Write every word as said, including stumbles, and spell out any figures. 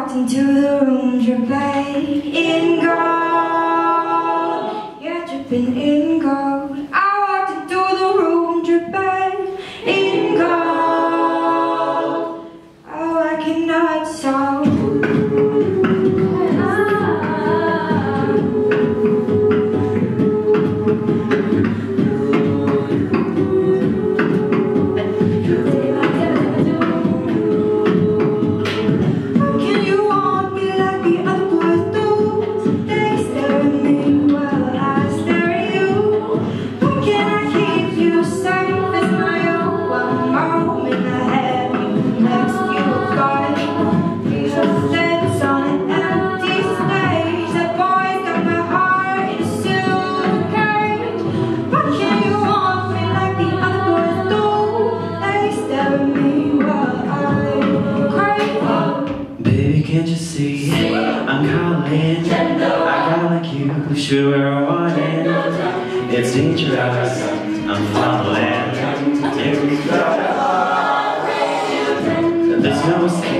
walked into the room, dripping in gold. Yeah, dripping in gold. I walked into the room, dripping in gold. Oh, I cannot solve. Can't you see, I'm calling, a guy like you should wear a warning. It's dangerous, I'm falling. There's no